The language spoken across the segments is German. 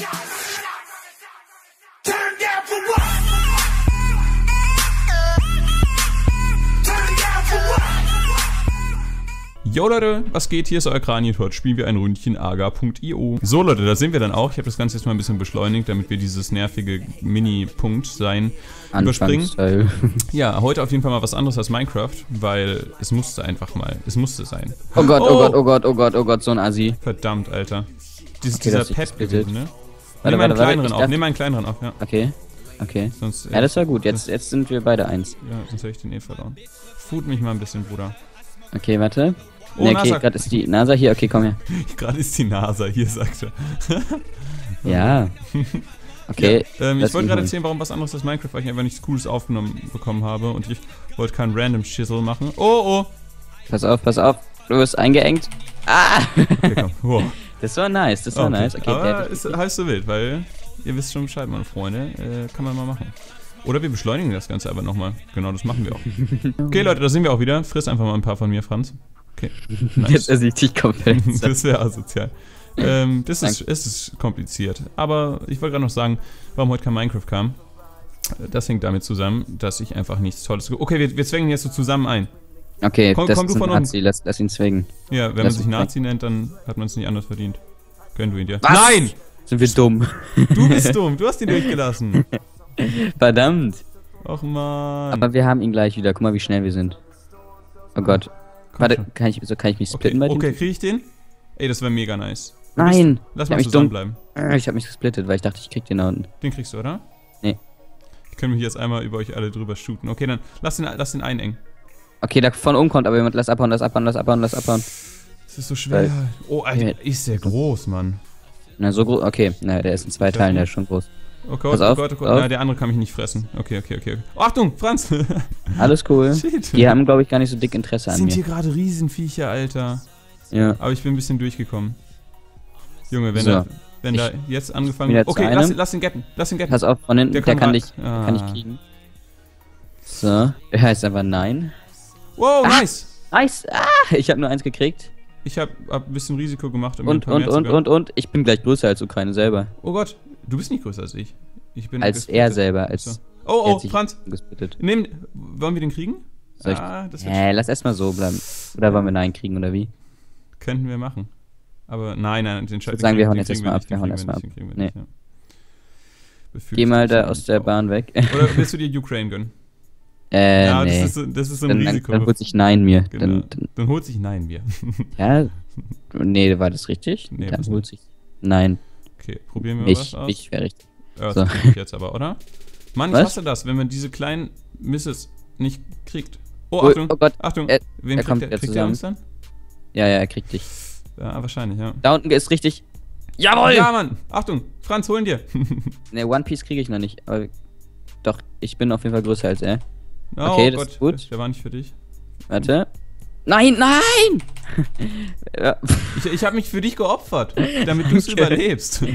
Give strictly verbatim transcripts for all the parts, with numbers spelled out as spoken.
Yo Leute, was geht? Hier ist euer Kranich. Heute spielen wir ein Ründchen Aga punkt i o. So Leute, da sind wir dann auch. Ich habe das Ganze jetzt mal ein bisschen beschleunigt, damit wir dieses nervige Mini-Punkt-Sein überspringen. Ja, heute auf jeden Fall mal was anderes als Minecraft, weil es musste einfach mal, es musste sein. Oh Gott, oh, oh Gott, oh Gott, oh Gott, oh Gott, so ein Assi. Verdammt, Alter. Dies, Okay, dieser Pet, ne? Warte, Nimm einen warte, warte, kleineren ich auf, darf- nimm einen kleineren auf, ja. Okay, okay. Sonst, Ja, das war gut. Jetzt, jetzt sind wir beide eins. Ja, sonst hätte ich den eh verloren. Food mich mal ein bisschen, Bruder. Okay, warte. Oh, Ne, okay, NASA. gerade ist die NASA hier. Okay, komm her. Gerade ist die NASA hier, sagt er. Ja. Okay. Ja, ähm, lass ich wollte ihn gerade holen. erzählen, warum was anderes als Minecraft, weil ich einfach nichts Cooles aufgenommen bekommen habe und ich wollte keinen random Schissel machen. Oh, oh! Pass auf, pass auf. Du wirst eingeengt. Ah! Okay, komm. Wow. Das war nice, das war Okay. nice. Okay, der Aber hat- ist halb so wild, weil ihr wisst schon Bescheid, meine Freunde. Äh, kann man mal machen. Oder wir beschleunigen das Ganze aber nochmal. Genau, das machen wir auch. Okay, Leute, da sind wir auch wieder. Friss einfach mal ein paar von mir, Franz. Okay. Nice. Jetzt er sieht dich komplett. Das wäre asozial. Ähm, das ist, es ist kompliziert. Aber ich wollte gerade noch sagen, warum heute kein Minecraft kam. Das hängt damit zusammen, dass ich einfach nichts Tolles... Okay, wir, wir zwängen jetzt so zusammen ein. Okay, Komm- das komm ist du von ein Nazi. Lass, lass ihn zwingen. Ja, wenn man Lass sich uns Nazi nennt, dann hat man es nicht anders verdient. Gönn du ihn dir. Was? Nein! Sind wir dumm? Du bist dumm, du hast ihn durchgelassen. Verdammt. Och man. Aber wir haben ihn gleich wieder. Guck mal, wie schnell wir sind. Oh Gott. Komm Warte, schon. kann ich, so kann ich mich Okay, splitten bei okay dem? krieg ich den? Ey, das wäre mega nice. Du Nein! bist- Lass Ich mal hab mich zusammenbleiben. Äh, Ich hab mich gesplittet, weil ich dachte, ich krieg den da unten. Den kriegst du, oder? Nee. Ich kann mich jetzt einmal über euch alle drüber shooten. Okay, dann lass den, lass den einengen. Okay, da von oben kommt aber jemand. Lass abhauen, lass abhauen, lass abhauen, lass abhauen. Das ist so schwer. Oh, Alter, Ja. ist der groß, Mann. Na, so groß. Okay, na, der ist in zwei Teilen, der ist schon groß. Oh Gott, Pass oh auf, Gott, oh Gott. auf. Na, der andere kann mich nicht fressen. Okay, okay, okay. Oh, Achtung, Franz! Alles cool. Shit. Die haben, glaube ich, gar nicht so dick Interesse an Sind mir. hier gerade Riesenviecher, Alter. Ja. Aber ich bin ein bisschen durchgekommen. Junge, wenn So. da, wenn Ich da jetzt angefangen bin wird. jetzt Okay, zu lass, einem. lass ihn getten. Lass ihn getten. Pass auf, von hinten, Der der, kommt kann rein. dich, Ah. kann ich kriegen. So, der heißt einfach Nein. Wow, Ah. nice! Nice! Ah, ich habe nur eins gekriegt. Ich hab, hab ein bisschen Risiko gemacht. Um Und, ein paar und, mehr und, zu gönnen. und, und, ich bin gleich größer als Ukraine selber. Oh Gott, du bist nicht größer als ich. Ich bin Als gesplittet. er selber, als... So. er Oh, hat oh, sich Franz. gesplittet. Nehm, wollen wir den kriegen? Soll ich, Ah, das wird äh, lass erstmal so bleiben. Oder wollen wir Nein kriegen, oder wie? könnten wir machen. Aber nein, nein, den Scheiß. würde sagen, wir hauen jetzt erstmal ab, wir hauen erstmal ab. Nee. Nee. Geh mal da aus der Bahn weg. Oder willst du dir Ukraine gönnen? äh, ja, nee. das ist, so- das ist so ein dann, dann, Risiko. dann holt sich Nein mir. Genau. Dann, dann, Dann holt sich Nein wir. ja, nee, war das richtig? Nee, dann was holt sich Nein. Okay, probieren wir mal was Ich, aus. ich wäre richtig. Earth so. krieg ich jetzt aber, oder? Mann, ich Was? hasse das, wenn man diese kleinen Misses nicht kriegt. Oh, Oh, Achtung, oh Gott, Achtung. er- Wen er kriegt kommt der? wieder Kriegt der uns dann? Ja, ja, er kriegt dich. Ja, wahrscheinlich, ja. Da unten ist richtig. Jawohl! Ja, Mann! Achtung! Franz, holen dir! Ne, One Piece kriege ich noch nicht. Aber doch, ich bin auf jeden Fall größer als er. Oh Okay, das Gott, ist gut. der war nicht für dich. Warte. Nein, nein! ja. Ich, ich habe mich für dich geopfert, damit du es Okay. überlebst.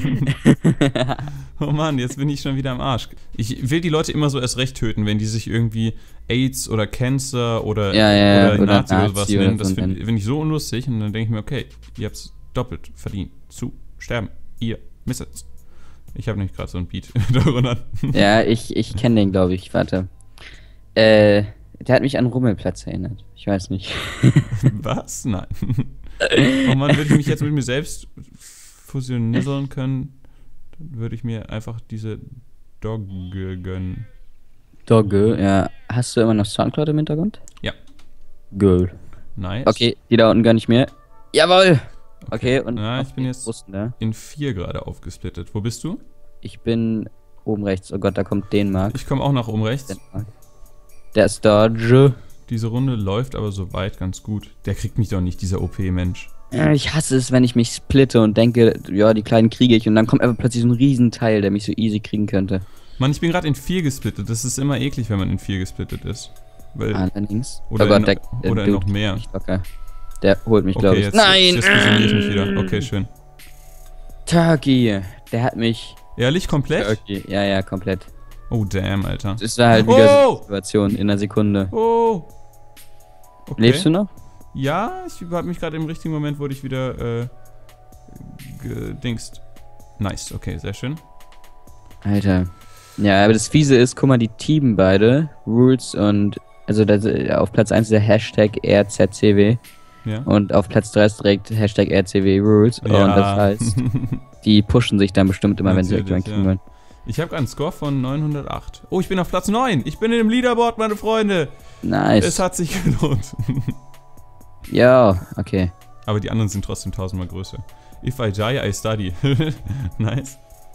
Oh Mann, jetzt bin ich schon wieder am Arsch. Ich will die Leute immer so erst recht töten, wenn die sich irgendwie AIDS oder Cancer oder, Ja, ja, oder, oder Nazi oder Nazi sowas oder nennen. so Das finde nennen. find ich so unlustig und dann denke ich mir, okay, ihr habt es doppelt verdient zu sterben. Ihr Misset's. Ich habe nicht gerade so ein Beat darunter. Ja, ich, ich kenne den, glaube ich. Warte. Äh, der hat mich an Rummelplatz erinnert. Ich weiß nicht. Was? Nein. Oh Mann, würde ich mich jetzt mit mir selbst fusionieren können, dann würde ich mir einfach diese Dogge gönnen. Dogge, ja. Hast du immer noch Soundcloud im Hintergrund? Ja. Girl. Nice. Okay, die da unten gönn ich mir. Jawohl! Okay, und Ja, ich auf bin die jetzt- Brust, ne? In vier gerade aufgesplittet. Wo bist du? Ich bin oben rechts. Oh Gott, da kommt Dänemark. Ich komme auch nach oben rechts. Dänemark. Der ist Dodge. Diese Runde läuft aber soweit ganz gut. Der kriegt mich doch nicht, dieser O P-Mensch. Äh, Ich hasse es, wenn ich mich splitte und denke, ja, die Kleinen kriege ich und dann kommt einfach plötzlich so ein Riesenteil, der mich so easy kriegen könnte. Mann, ich bin gerade in vier gesplittet. Das ist immer eklig, wenn man in vier gesplittet ist. Weil, Allerdings. oder oh Gott, in, der, der oder in Dude noch mehr. kriegt mich locker. Der holt mich, Okay, glaube ich. jetzt, Nein! jetzt fusioniere ich mich wieder. Okay, schön. Turkey. Der hat mich. Ehrlich, komplett? Turkey. Ja, ja, komplett. Oh, damn, Alter. Das war halt wieder so Oh! eine Situation in einer Sekunde. Oh! Okay. Lebst du noch? Ja, ich habe mich gerade im richtigen Moment, wurde ich wieder, äh, gedingst. Nice, okay, sehr schön. Alter. Ja, aber das Fiese ist, guck mal, die teamen beide. Rules und, also das, auf Platz eins ist der Hashtag R Z C W. Ja. Und auf Platz drei ist direkt Hashtag R C W Rules. Ja. Und das heißt, die pushen sich dann bestimmt immer, wenn sie Natürlich, direkt ranken ja. wollen. Ich habe einen Score von neunhundertacht. Oh, ich bin auf Platz neun. Ich bin in dem Leaderboard, meine Freunde. Nice. Es hat sich gelohnt. Ja, okay. Aber die anderen sind trotzdem tausendmal größer. If I die, I study. Nice.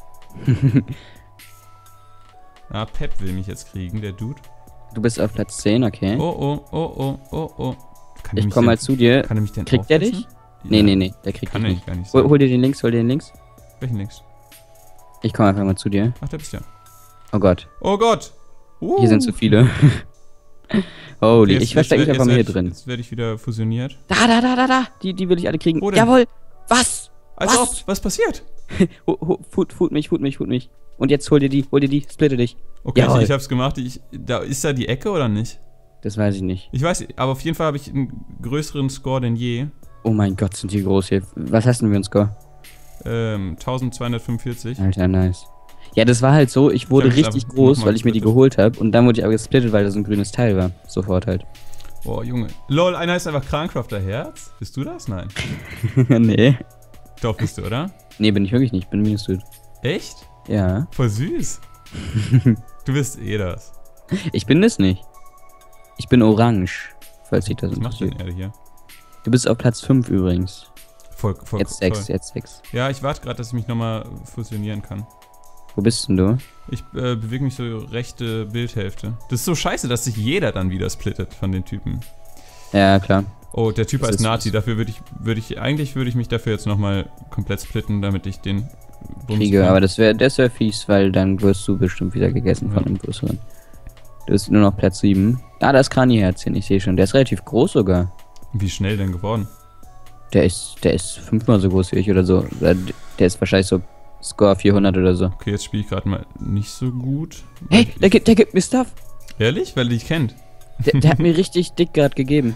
Ah, Pep will mich jetzt kriegen, der Dude. Du bist auf Platz zehn, okay. Oh, oh, oh, oh, oh, oh. Kann ich mich komm denn, mal zu dir. Kann er mich denn Kriegt der dich? aufessen? Nee, Ja. nee, nee, der kriegt Kann dich er nicht. gar nicht Hol, sein. hol dir den links, hol dir den links. Welchen links? Ich komm einfach mal zu dir. Ach, da bist du ja. Oh Gott, Oh Gott. Uh. hier sind zu viele. Holy, Jetzt- ich verstecke mich jetzt- einfach mal hier jetzt werd drin. ich- Jetzt werde ich wieder fusioniert. Da, da, da, da, da. Die, die will ich alle kriegen. Wo denn? Jawohl. Was? Als Was? ob, was passiert? Hu- hu- Food, food mich, food mich, food mich. Und jetzt hol dir die, hol dir die, splitte dich. Okay, Jawohl. ich, ich hab's gemacht. Ich, da, ist da die Ecke oder nicht? Das weiß ich nicht. Ich weiß, aber auf jeden Fall habe ich einen größeren Score denn je. Oh mein Gott, sind die groß hier. Was hast denn wir uns Score? Ähm, eintausendzweihundertfünfundvierzig. Alter, nice. Ja, das war halt so, ich wurde hab jetzt richtig einfach groß, nochmal weil ich mir die gesplittet. geholt habe. Und dann wurde ich aber gesplittet, weil da so ein grünes Teil war. Sofort halt. Boah, Junge. Lol, einer ist einfach Krancrafter Herz. Bist du das? Nein. Nee. Doch, bist du, oder? Nee, bin ich wirklich nicht. Bin minus Dude. Echt? Ja. Voll süß. Du bist eh das. Ich bin das nicht. Ich bin orange. Falls sich das Was macht denn interessiert. er hier? Du bist auf Platz fünf übrigens. Voll, voll, Jetzt voll. sechs, jetzt sechs. Ja, ich warte gerade, dass ich mich nochmal fusionieren kann. Wo bist denn du? Ich äh, bewege mich so rechte Bildhälfte. Das ist so scheiße, dass sich jeder dann wieder splittet von den Typen. Ja, klar. Oh, der Typ Das heißt ist- Nazi. Dafür würde ich, würde ich, eigentlich würde ich mich dafür jetzt nochmal komplett splitten, damit ich den Bums Kriege, kann. aber das wäre das wär fies, weil dann wirst du bestimmt wieder gegessen Ja. von einem größeren. Du bist nur noch Platz sieben. Ah, da ist Krani-Herzchen, ich sehe schon. Der ist relativ groß sogar. Wie schnell denn geworden? Der ist, der ist fünfmal so groß wie ich oder so. Oder Der ist wahrscheinlich so Score vierhundert oder so. Okay, jetzt spiele ich gerade mal nicht so gut. Hey, der gibt, der gibt mir Stuff. Ehrlich? Weil er dich kennt. Der, der hat mir richtig dick gerade gegeben.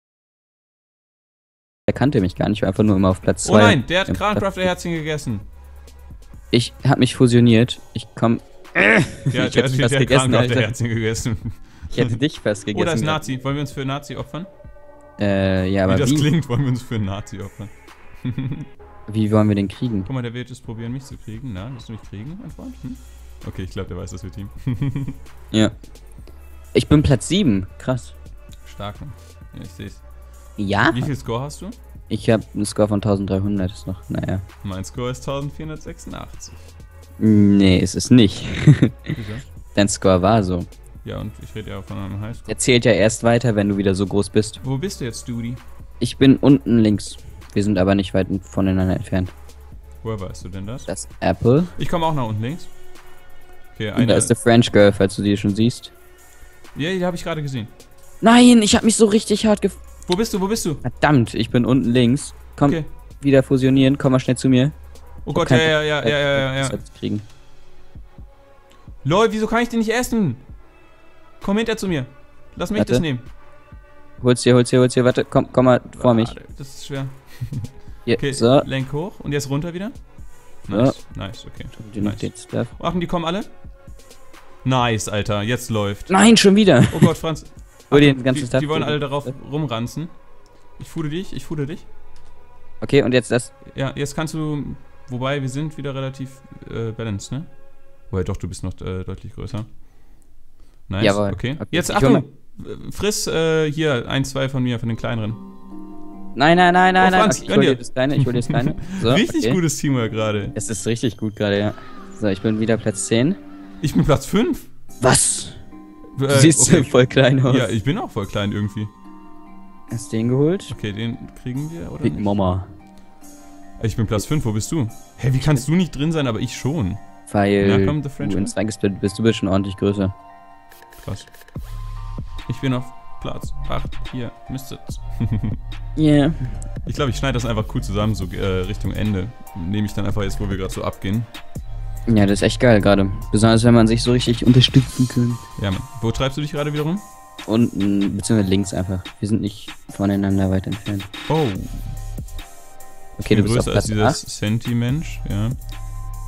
Der kannte mich gar nicht, ich war einfach nur immer auf Platz zwei. Oh nein, der hat Ja, Krancrafter Herzchen gegessen. Ich hab mich fusioniert. Ich komm. Ja, Ich der, hätte hat- fast der hat gegessen, Krancrafter Alter. Herzchen gegessen. Ich hätte dich fast gegessen. Oh, da ist grad. Nazi. Wollen wir uns für Nazi opfern? Äh, ja, aber wie das wie, klingt, wollen wir uns für Nazi opfern. wie wollen wir den kriegen? Guck mal, der wird es probieren, mich zu kriegen. Na, willst du mich kriegen, mein Freund? Hm? Okay, ich glaube, der weiß, dass wir Team. Ja. Ich bin Platz sieben. Krass. Stark, Mann. Ja, ich seh's. Ja? Wie viel Score hast du? Ich habe einen Score von eintausenddreihundert. Ist noch, naja. Mein Score ist eintausendvierhundertsechsundachtzig. Nee, ist es nicht. Wieso? Dein Score war so. Ja, und ich rede ja von einem Highscore. Der zählt ja erst weiter, wenn du wieder so groß bist. Wo bist du jetzt, Dudi? Ich bin unten links. Wir sind aber nicht weit voneinander entfernt. Woher weißt du denn das? Das ist Apple. Ich komme auch nach unten links. Okay, Und eine. da ist der French Girl, falls du die schon siehst. Ja, die habe ich gerade gesehen. Nein, ich habe mich so richtig hart gef... Wo bist du, wo bist du? Verdammt, ich bin unten links. Komm, Okay. wieder fusionieren. Komm mal schnell zu mir. Oh Gott, ja, ja, ja, ja, ja, ja, ja. Kriegen. Lol, wieso kann ich den nicht essen? Komm hinter zu mir. Lass mich Warte. das nehmen. Hol's hier, hol's hier, hol's hier. Warte, komm, komm mal vor mich. Warte, das ist schwer. Hier, Okay, so. lenk hoch und jetzt runter wieder. So. Nice, nice, okay. Die noch Nice. den Stuff. Achten, die kommen alle? Nice, Alter, jetzt läuft. Nein, schon wieder. Oh Gott, Franz. Hol dir Achtung, den ganzen die, Stuff. die wollen alle darauf rumranzen. Ich fude dich, ich fude dich. Okay, und jetzt das. Ja, jetzt kannst du. Wobei, wir sind wieder relativ äh, balanced, ne? Wobei, doch, du bist noch äh, deutlich größer. Nice, Jawohl. okay. Okay. Jetzt, Ich Achtung! Friss äh, hier ein, zwei von mir, von den kleineren. Nein, nein, nein, nein, Oh, nein. Franz, Okay, ich gönn hol dir. dir das kleine, ich hol dir das kleine. So, Richtig okay. gutes Teamwork gerade. Es ist richtig gut gerade, ja. So, ich bin wieder Platz zehn. Ich bin Platz fünf. Was? Du Äh, siehst okay. voll klein aus. Ja, ich bin auch voll klein irgendwie. Hast du den geholt? Okay, den kriegen wir, oder Big nicht? Mama. Ich bin Platz fünf, wo bist du? Hä, wie kannst du nicht drin sein, aber ich schon? Weil Na komm, The du French in Girl. zwei gesplittet bist. Du bist schon ordentlich größer. Krass. Ich bin auf Platz acht. Hier, Mist. Yeah. Ich glaube, ich schneide das einfach cool zusammen, so äh, Richtung Ende. Nehme ich dann einfach jetzt, wo wir gerade so abgehen. Ja, das ist echt geil gerade. Besonders wenn man sich so richtig unterstützen kann. Ja, Mann. Wo treibst du dich gerade wieder rum? Unten, beziehungsweise links einfach. Wir sind nicht voneinander weit entfernt. Oh. Okay, du bist auf größer als Platz dieses acht. Senti-Mensch, ja.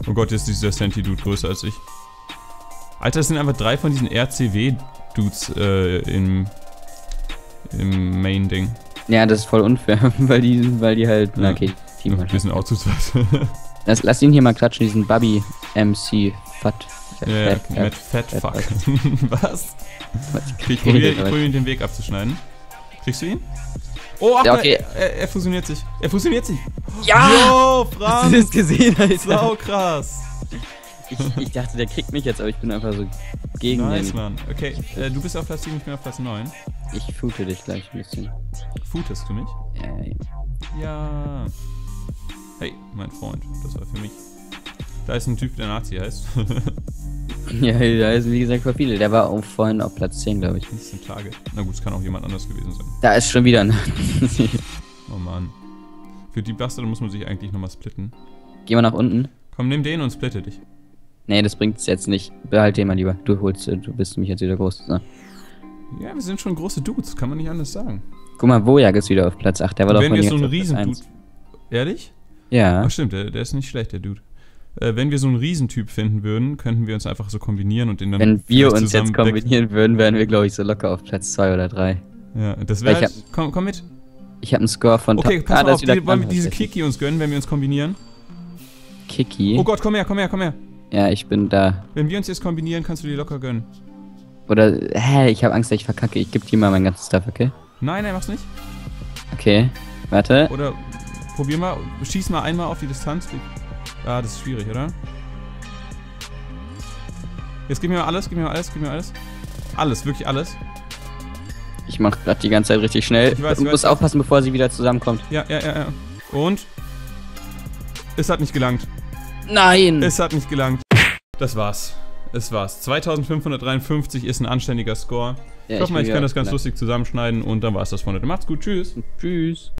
Oh Gott, jetzt ist dieser Senti-Dude größer als ich. Alter, das sind einfach drei von diesen R C W-Dudes äh, im, im Main-Ding. Ja, das ist voll unfair, weil die, weil die halt, na okay, Team ja, wir sind auch zu zweit. lass, lass ihn hier mal klatschen, diesen Bubby M C Fat. Ja, ja, mit Fatfuck. Was? Okay, ich probiere ich probier, den Weg abzuschneiden. Kriegst du ihn? Oh, ach, ja, okay. er, er fusioniert sich. Er fusioniert sich. Ja! Yo, Franz! Hast du das gesehen, Alter? Sau krass. Ich, ich dachte, der kriegt mich jetzt, aber ich bin einfach so gegen nice, den. Mann. Okay, äh, du bist auf Platz sieben, ich bin auf Platz neun. Ich fute dich gleich ein bisschen. Futest du mich? Ja, ja. Ja. Hey, mein Freund, das war für mich. Da ist ein Typ, der Nazi heißt. Ja, da ist wie gesagt voll viele. Der war auch vorhin auf Platz zehn, glaube ich. fünfzehn Tage. Na gut, es kann auch jemand anders gewesen sein. Da ist schon wieder ein. Oh Mann. Für die Bastard muss man sich eigentlich nochmal splitten. Geh mal nach unten. Komm, nimm den und splitte dich. Nee, das bringt's jetzt nicht. Behalt den mal lieber. Du holst, du bist nämlich jetzt wieder groß. So. Ja, wir sind schon große Dudes, kann man nicht anders sagen. Guck mal, Wojak ist wieder auf Platz acht. Der war doch wenn von wir so einen Riesen-Dude. Ehrlich? Ja. Ach stimmt, der, der ist nicht schlecht, der Dude. Äh, wenn wir so einen Riesentyp finden würden, könnten wir uns einfach so kombinieren und den dann. Wenn wir uns jetzt kombinieren würden, wären wir, glaube ich, so locker auf Platz zwei oder drei. Ja, das wäre. Halt, komm, komm mit. Ich habe einen Score von. Okay, pass ah, mal auf, die, wollen wir diese Kiki uns gönnen, wenn wir uns kombinieren? Kiki? Oh Gott, komm her, komm her, komm her. Ja, ich bin da. Wenn wir uns jetzt kombinieren, kannst du die locker gönnen. Oder, hä, ich habe Angst, dass ich verkacke. Ich gebe dir mal mein ganzes Stuff, okay? Nein, nein, mach's nicht. Okay, warte. Oder probier mal, schieß mal einmal auf die Distanz. Ah, das ist schwierig, oder? Jetzt gib mir mal alles, gib mir mal alles, gib mir mal alles. Alles, wirklich alles. Ich mach grad die ganze Zeit richtig schnell. Ich weiß, du ich musst weiß. aufpassen, bevor sie wieder zusammenkommt. Ja, ja, ja, ja. Und? Es hat nicht gelangt. Nein! Es hat nicht gelangt. Das war's. Es war's. zweitausendfünfhundertdreiundfünfzig ist ein anständiger Score. Ja, ich hoffe mal, ich kann das ganz lustig zusammenschneiden und dann war's das von heute. Macht's gut, tschüss. Tschüss.